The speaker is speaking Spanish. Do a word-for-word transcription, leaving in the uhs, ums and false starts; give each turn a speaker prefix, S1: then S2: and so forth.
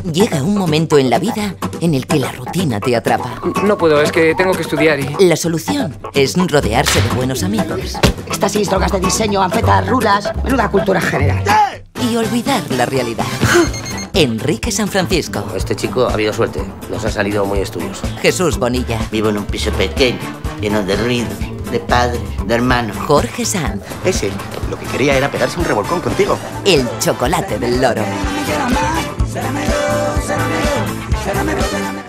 S1: Llega un momento en la vida en el que la rutina te atrapa.
S2: No puedo, es que tengo que estudiar y...
S1: La solución es rodearse de buenos amigos.
S3: Éxtasis, drogas de diseño, anfetas, rulas... Menuda cultura general.
S1: Y olvidar la realidad. Enrique San Francisco.
S4: Este chico ha habido suerte. Nos ha salido muy estudioso.
S1: Jesús Bonilla.
S5: Vivo en un piso pequeño, lleno de ruido, de padres, de hermanos.
S1: Jorge Sanz.
S6: Ese lo que quería era pegarse un revolcón contigo.
S1: El chocolate del loro.
S3: Será mejor, será mejor, será mejor.